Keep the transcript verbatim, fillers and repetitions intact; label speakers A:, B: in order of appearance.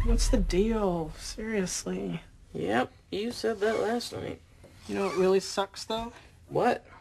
A: What's the deal? Seriously.
B: Yep, you said that last night.
A: You know what really sucks, though?
B: What?